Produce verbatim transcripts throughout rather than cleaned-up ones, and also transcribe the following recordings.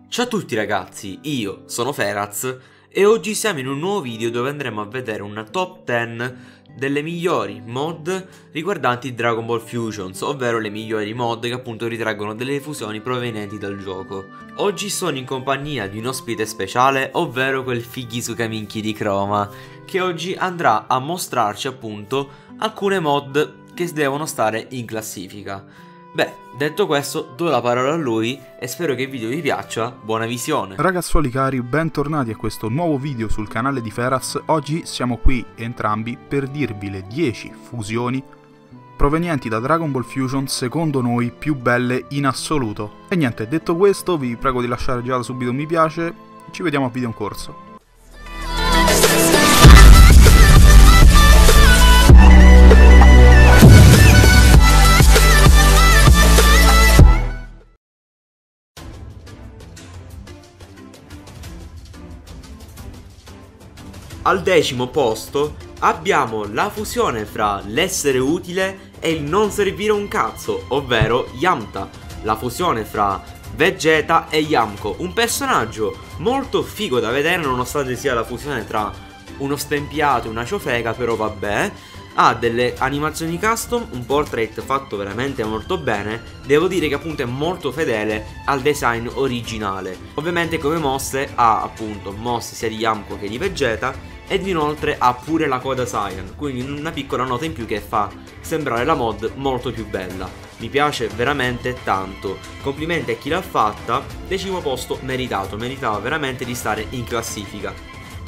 Ciao a tutti ragazzi, io sono Feraz e oggi siamo in un nuovo video dove andremo a vedere una top dieci delle migliori mod riguardanti Dragon Ball Fusions, ovvero le migliori mod che appunto ritraggono delle fusioni provenienti dal gioco. Oggi sono in compagnia di un ospite speciale, ovvero quel Figisuka Minchi di Chroma, che oggi andrà a mostrarci appunto alcune mod che devono stare in classifica. Beh, detto questo, do la parola a lui e spero che il video vi piaccia. Buona visione! Ragazzuoli cari, bentornati a questo nuovo video sul canale di Feraz. Oggi siamo qui entrambi per dirvi le dieci fusioni provenienti da Dragon Ball Fusion secondo noi più belle in assoluto. E niente, detto questo vi prego di lasciare già da subito un mi piace, ci vediamo a video in corso. Al decimo posto abbiamo la fusione fra l'essere utile e il non servire un cazzo, ovvero Yamcha, la fusione fra Vegeta e Yamko, un personaggio molto figo da vedere nonostante sia la fusione tra uno stempiato e una ciofeca, però vabbè. Ha delle animazioni custom, un portrait fatto veramente molto bene. Devo dire che appunto è molto fedele al design originale. Ovviamente come mosse ha appunto mosse sia di Yamko che di Vegeta, ed inoltre ha pure la coda Saiyan, quindi una piccola nota in più che fa sembrare la mod molto più bella. Mi piace veramente tanto, complimenti a chi l'ha fatta. Decimo posto meritato, meritava veramente di stare in classifica.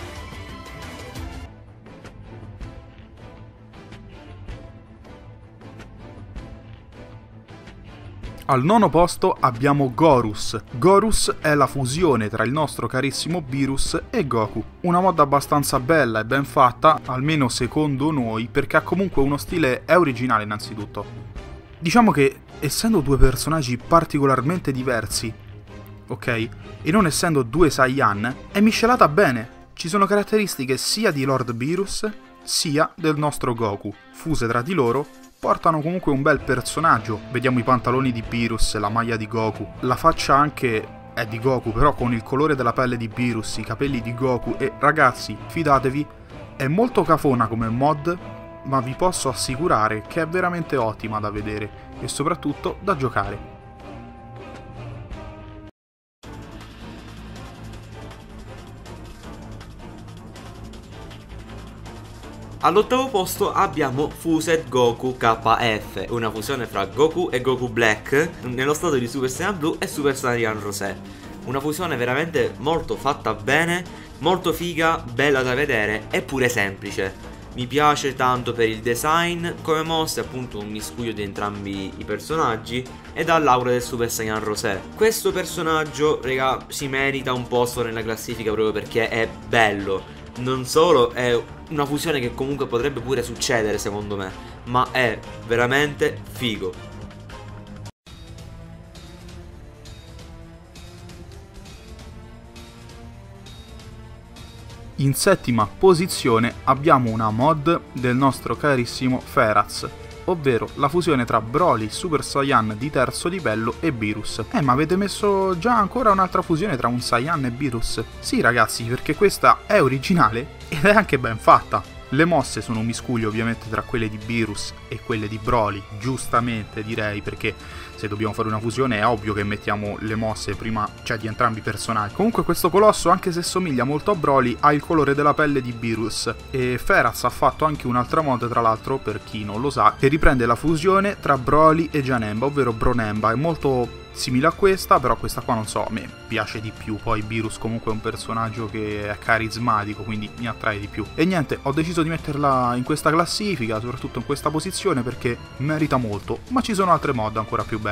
Al nono posto abbiamo Gorus. Gorus è la fusione tra il nostro carissimo Beerus e Goku. Una mod abbastanza bella e ben fatta, almeno secondo noi, perché ha comunque uno stile è originale innanzitutto. Diciamo che, essendo due personaggi particolarmente diversi, ok, e non essendo due Saiyan, è miscelata bene. Ci sono caratteristiche sia di Lord Beerus, sia del nostro Goku. Fuse tra di loro, portano comunque un bel personaggio. Vediamo i pantaloni di Beerus, la maglia di Goku, la faccia anche è di Goku però con il colore della pelle di Beerus, i capelli di Goku. E ragazzi, fidatevi, è molto cafona come mod, ma vi posso assicurare che è veramente ottima da vedere e soprattutto da giocare. All'ottavo posto abbiamo Fused Goku K F, una fusione fra Goku e Goku Black nello stato di Super Saiyan Blue e Super Saiyan Rosé. Una fusione veramente molto fatta bene, molto figa, bella da vedere e pure semplice. Mi piace tanto per il design, come mosse appunto un miscuglio di entrambi i personaggi e dall'aura del Super Saiyan Rosé. Questo personaggio, raga, si merita un posto nella classifica proprio perché è bello. Non solo è una fusione che comunque potrebbe pure succedere secondo me, ma è veramente figo. In settima posizione abbiamo una mod del nostro carissimo Feraz, ovvero la fusione tra Broly Super Saiyan di terzo livello e Beerus. Eh, ma avete messo già ancora un'altra fusione tra un Saiyan e Beerus? Sì ragazzi, perché questa è originale ed è anche ben fatta. Le mosse sono un miscuglio ovviamente tra quelle di Beerus e quelle di Broly, giustamente direi, perché se dobbiamo fare una fusione è ovvio che mettiamo le mosse prima, cioè di entrambi i personaggi. Comunque questo colosso, anche se somiglia molto a Broly, ha il colore della pelle di Beerus. E Feraz ha fatto anche un'altra mod, tra l'altro, per chi non lo sa, che riprende la fusione tra Broly e Janemba, ovvero Bronemba. È molto simile a questa, però questa qua non so, a me piace di più. Poi Beerus comunque è un personaggio che è carismatico, quindi mi attrae di più. E niente, ho deciso di metterla in questa classifica, soprattutto in questa posizione, perché merita molto, ma ci sono altre mod ancora più belle.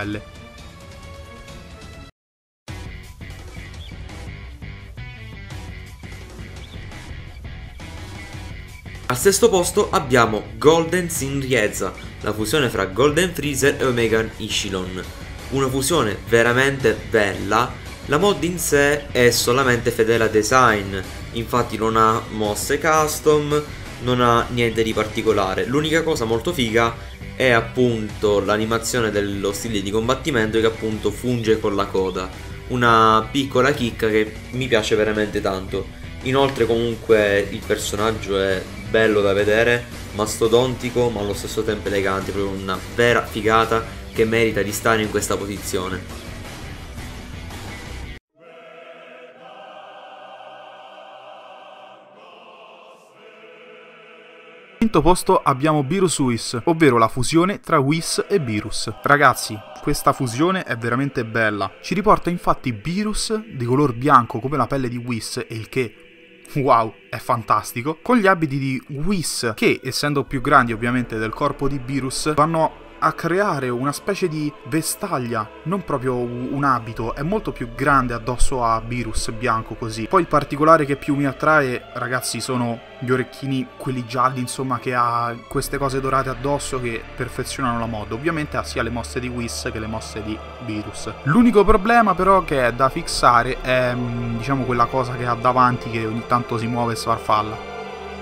Al sesto posto abbiamo Golden Sin Rieza, la fusione fra Golden Freezer e Omega Ishilon. Una fusione veramente bella. La mod in sé è solamente fedele al design, infatti non ha mosse custom, non ha niente di particolare. L'unica cosa molto figa è appunto l'animazione dello stile di combattimento che appunto funge con la coda. una piccola chicca che mi piace veramente tanto. Inoltre comunque il personaggio è bello da vedere, mastodontico ma allo stesso tempo elegante, proprio una vera figata che merita di stare in questa posizione. Al quinto posto abbiamo Beerus Whis, ovvero la fusione tra Whis e Beerus. Ragazzi, questa fusione è veramente bella. Ci riporta infatti Beerus di color bianco come la pelle di Whis, e il che, wow, è fantastico, con gli abiti di Whis che, essendo più grandi ovviamente del corpo di Beerus, vanno a creare una specie di vestaglia, non proprio un abito, è molto più grande addosso a Beerus bianco così. Poi il particolare che più mi attrae, ragazzi, sono gli orecchini, quelli gialli, insomma, che ha queste cose dorate addosso che perfezionano la mod. Ovviamente ha sia le mosse di Whis che le mosse di Beerus. L'unico problema però che è da fissare è, diciamo, quella cosa che ha davanti che ogni tanto si muove e sfarfalla.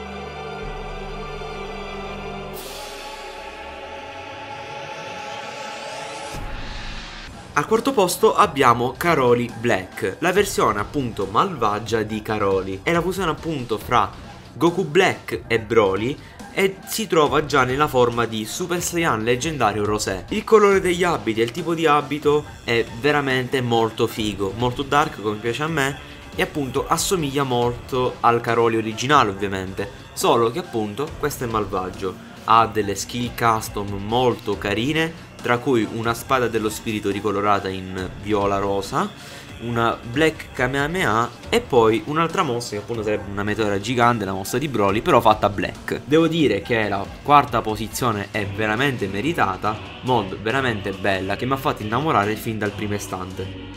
Al quarto posto abbiamo Caroli Black, la versione appunto malvagia di Caroli. È la fusione appunto fra Goku Black e Broly e si trova già nella forma di Super Saiyan leggendario Rosé. Il colore degli abiti e il tipo di abito è veramente molto figo, molto dark come piace a me, e appunto assomiglia molto al Caroli originale ovviamente, solo che appunto questo è malvagio. Ha delle skill custom molto carine, tra cui una spada dello spirito ricolorata in viola rosa, una Black Kamehameha e poi un'altra mossa che appunto sarebbe una meteora gigante, la mossa di Broly, però fatta black. Devo dire che la quarta posizione è veramente meritata, mod veramente bella che mi ha fatto innamorare fin dal primo istante.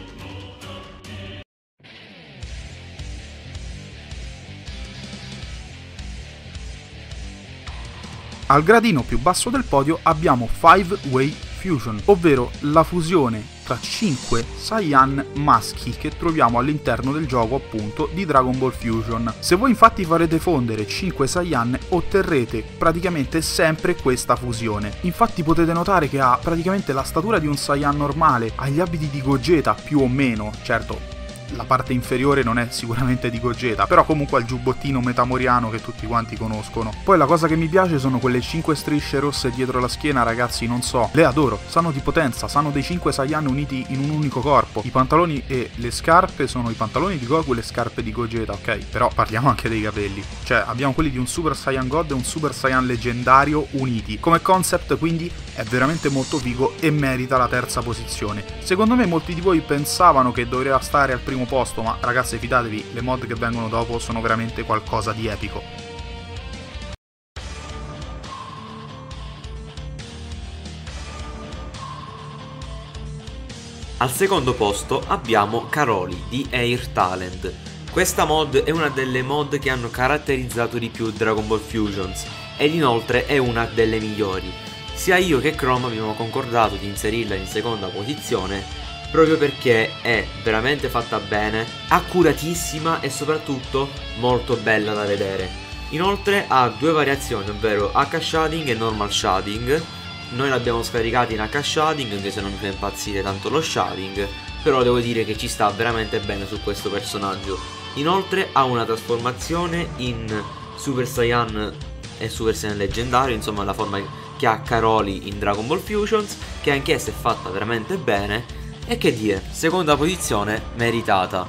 Al gradino più basso del podio abbiamo Five Way Fusion, ovvero la fusione tra cinque Saiyan maschi che troviamo all'interno del gioco appunto di Dragon Ball Fusion. Se voi infatti farete fondere cinque Saiyan otterrete praticamente sempre questa fusione. Infatti potete notare che ha praticamente la statura di un Saiyan normale, ha gli abiti di Gogeta più o meno, certo la parte inferiore non è sicuramente di Gogeta, però comunque ha il giubbottino metamoriano che tutti quanti conoscono. Poi la cosa che mi piace sono quelle cinque strisce rosse dietro la schiena, ragazzi, non so, le adoro, sanno di potenza, sanno dei cinque Saiyan uniti in un unico corpo. I pantaloni e le scarpe sono i pantaloni di Goku e le scarpe di Gogeta, ok? Però parliamo anche dei capelli, cioè abbiamo quelli di un Super Saiyan God e un Super Saiyan leggendario uniti. Come concept quindi è veramente molto figo e merita la terza posizione. Secondo me molti di voi pensavano che doveva stare al primo posto, ma ragazzi fidatevi, le mod che vengono dopo sono veramente qualcosa di epico. Al secondo posto abbiamo Caroli di Air Talent. Questa mod è una delle mod che hanno caratterizzato di più Dragon Ball Fusions ed inoltre è una delle migliori. Sia io che Chrome abbiamo concordato di inserirla in seconda posizione proprio perché è veramente fatta bene, accuratissima e soprattutto molto bella da vedere. Inoltre ha due variazioni, ovvero H shading e normal shading. Noi l'abbiamo scaricata in H shading, anche se non mi fa impazzire tanto lo shading, però devo dire che ci sta veramente bene su questo personaggio. Inoltre ha una trasformazione in Super Saiyan e Super Saiyan leggendario, insomma la forma che ha Caroli in Dragon Ball Fusions, che anch'essa è fatta veramente bene. E che dire, seconda posizione meritata.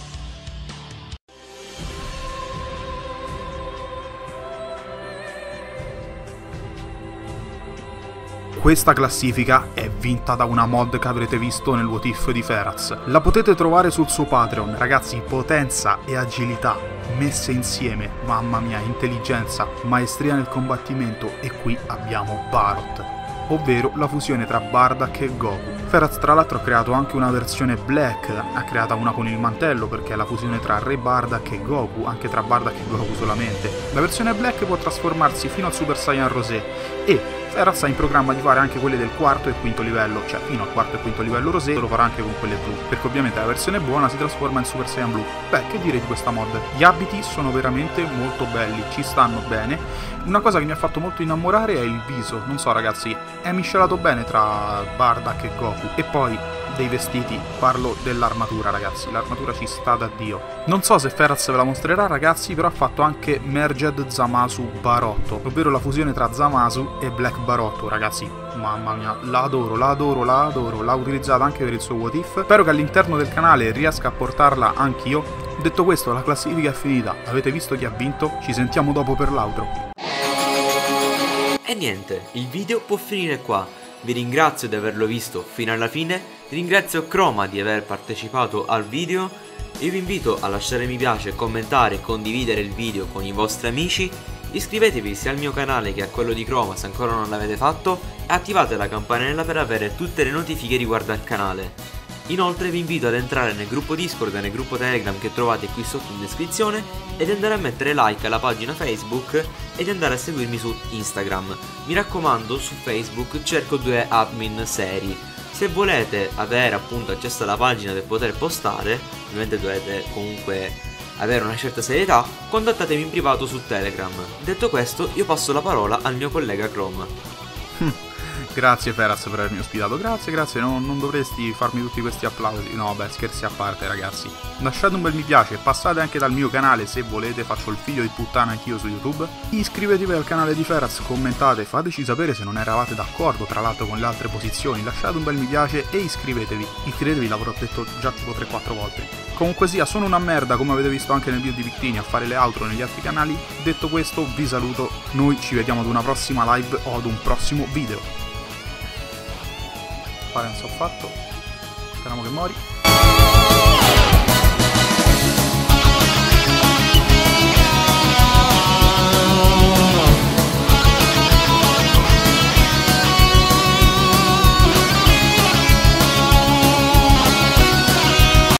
Questa classifica è vinta da una mod che avrete visto nel What If di Feraz. La potete trovare sul suo Patreon, ragazzi, potenza e agilità messe insieme, mamma mia, intelligenza, maestria nel combattimento, e qui abbiamo Barot, ovvero la fusione tra Bardock e Goku. Feraz tra l'altro ha creato anche una versione Black, ha creata una con il mantello perché è la fusione tra Re Bardock e Goku, anche tra Bardock e Goku solamente. La versione Black può trasformarsi fino al Super Saiyan Rosé e Feraz ha in programma di fare anche quelle del quarto e quinto livello, cioè fino al quarto e quinto livello Rosé lo farà anche con quelle blu, perché ovviamente la versione buona si trasforma in Super Saiyan Blu. Beh, che dire di questa mod? Gli abiti sono veramente molto belli, ci stanno bene. Una cosa che mi ha fatto molto innamorare è il viso, non so ragazzi, è miscelato bene tra Bardock e Goku. E poi dei vestiti, parlo dell'armatura ragazzi, l'armatura ci sta da Dio. Non so se Feraz ve la mostrerà ragazzi, però ha fatto anche Merged Zamasu Barotto, ovvero la fusione tra Zamasu e Black Barotto ragazzi. Mamma mia, la adoro, la adoro, la adoro, l'ha utilizzata anche per il suo What If. Spero che all'interno del canale riesca a portarla anch'io. Detto questo, la classifica è finita, avete visto chi ha vinto? Ci sentiamo dopo per l'outro. E niente, il video può finire qua. Vi ringrazio di averlo visto fino alla fine, ringrazio Chroma di aver partecipato al video. Io vi invito a lasciare mi piace, commentare e condividere il video con i vostri amici. Iscrivetevi sia al mio canale che a quello di Chroma se ancora non l'avete fatto e attivate la campanella per avere tutte le notifiche riguardo al canale. Inoltre vi invito ad entrare nel gruppo Discord e nel gruppo Telegram che trovate qui sotto in descrizione ed andare a mettere like alla pagina Facebook ed andare a seguirmi su Instagram. Mi raccomando, su Facebook cerco due admin seri. Se volete avere appunto accesso alla pagina per poter postare, ovviamente dovete comunque avere una certa serietà, contattatemi in privato su Telegram. Detto questo, io passo la parola al mio collega Chrome. Grazie Feraz per avermi ospitato, grazie, grazie, no, non dovresti farmi tutti questi applausi, no beh scherzi a parte ragazzi. Lasciate un bel mi piace, passate anche dal mio canale se volete, faccio il figlio di puttana anch'io su YouTube. Iscrivetevi al canale di Feraz, commentate, fateci sapere se non eravate d'accordo tra l'altro con le altre posizioni, lasciate un bel mi piace e iscrivetevi. Iscrivetevi l'avrò detto già tipo tre quattro volte. Comunque sia, sono una merda come avete visto anche nel video di Victini a fare le outro negli altri canali. Detto questo vi saluto, noi ci vediamo ad una prossima live o ad un prossimo video. Fare non so fatto, speriamo che mori.